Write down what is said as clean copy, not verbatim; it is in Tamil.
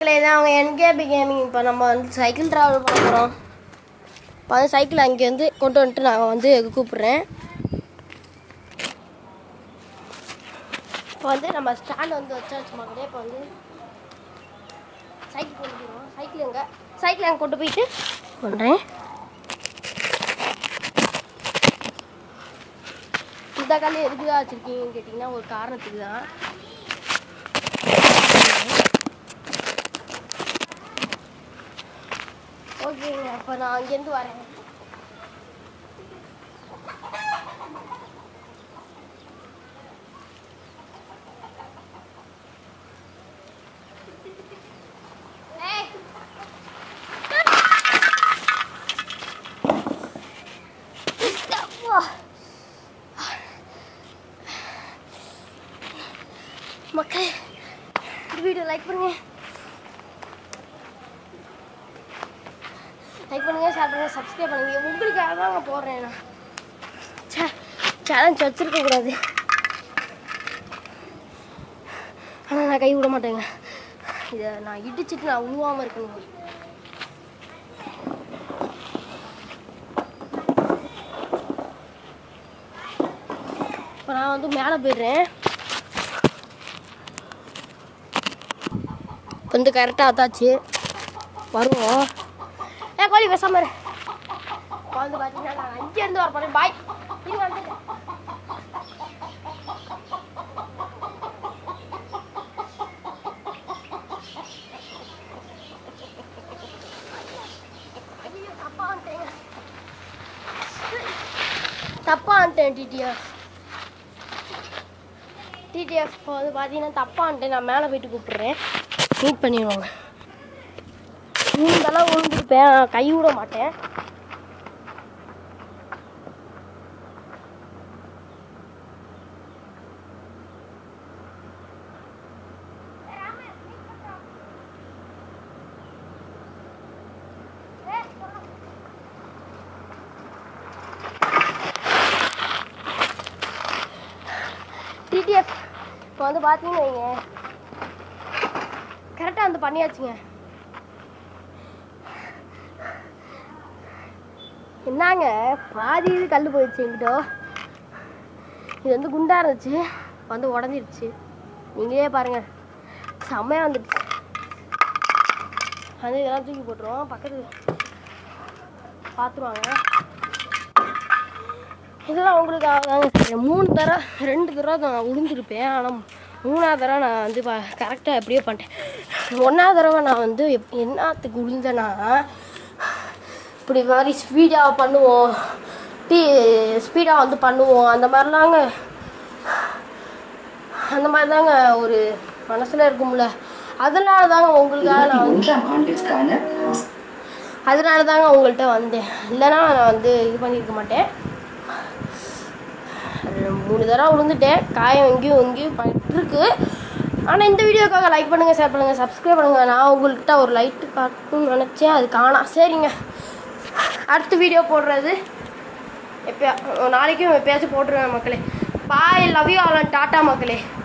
இதான் அவங்க என்கேபி கேமிங். இப்போ நம்ம வந்து சைக்கிள் ட்ராவல் பண்ண போகிறோம். இப்போ வந்து சைக்கிள் அங்கேருந்து கொண்டு வந்துட்டு நாங்கள் வந்து கூப்பிட்றேன். இப்போ வந்து நம்ம ஸ்டாண்ட் வந்து வச்சாச்சு மக்களே. இப்போ வந்து சைக்கிள் கொண்டு போயிடுவோம். சைக்கிள் அங்கே கொண்டு போயிட்டு பண்ணுறேன். இந்த காலையில் எதுக்கு தான் வச்சுருக்கீங்கன்னு கேட்டிங்கன்னா ஒரு காரணத்துக்கு தான். ஓகேங்க, அப்போ நான் அங்கேருந்து வரேன். மக்களே, இந்த வீடியோ லைக் பண்ணுங்க, ஷேர் பண்ணுங்க, சப்ஸ்கிரைப் பண்ணுங்க. உங்களுக்காக தான் நான் போடுறேன். நான் சேலஞ்ச் வச்சிருக்க கூடாது, ஆனால் நான் கை விட மாட்டேங்க. இதை நான் இடிச்சிட்டு நான் உழுவாமல் இருக்கணும். இப்போ நான் வந்து மேலே போயிடுறேன். வந்து கரெக்டாக ஆத்தாச்சு, வருவோம். கோழி பேசாம வந்து பார்த்தீங்கன்னா நான் அங்கேருந்து வர போகிறேன். பாய். இது வந்து தப்பா வந்துட்டேன். டிடிஎஃப் இப்போ வந்து பார்த்தீங்கன்னா தப்பா வந்துட்டேன். நான் மேலே போயிட்டு கூப்பிட்றேன். மீட் பண்ணிடுவாங்க. நீந்தெல்லாம் விழுந்துருப்பேன், கை விட மாட்டேன். டிடிஎஃப் இப்போ வந்து பார்த்தீங்கன்னு வைங்க, கரெக்டாக வந்து பண்ணியாச்சுங்க. என்னங்க பாதி இது கல் போயிடுச்சு என்கிட்ட. இது வந்து குண்டாக இருந்துச்சு, வந்து உடஞ்சிருச்சு. நீங்களே பாருங்கள், செம்மையாக வந்துடுச்சு. வந்து இதெல்லாம் தூக்கி போட்டுருவோம், பக்கத்து பார்த்துருவாங்க. இதெல்லாம் உங்களுக்காக தாங்க. 2 தடவை நான் விழுந்துருப்பேன், ஆனால் 3ஆவது தடவை நான் வந்து கரெக்டாக எப்படியோ பண்ணிட்டேன். 1ஆவது தடவை நான் வந்து என்னத்துக்கு விழுந்தேன்னா, இப்படி மாதிரி ஸ்பீடாக பண்ணுவோம், ஸ்பீடாக வந்து பண்ணுவோம், அந்த மாதிரி தாங்க ஒரு மனசில் இருக்கும்ல. அதனால தாங்க உங்களுக்காக நான் வந்து அதனால தாங்க உங்கள்கிட்ட வந்தேன். இல்லைன்னா நான் வந்து இது பண்ணியிருக்க மாட்டேன். 3 தடவை விழுந்துட்டேன், காயம் எங்கேயும் பண்ணிட்டுருக்கு. ஆனால் இந்த வீடியோக்காக லைக் பண்ணுங்கள், ஷேர் பண்ணுங்கள், சப்ஸ்கிரைப் பண்ணுங்கள். நான் உங்கள்கிட்ட ஒரு லைட்டு காட்டணும்னு நினச்சேன், அது காணா. சரிங்க, அடுத்த வீடியோ போடுறது நாளைக்கும் எப்பயாச்சும் போட்டுருவேன் மக்களே. பாய், லவ் யூ ஆல், டாட்டா மக்களே.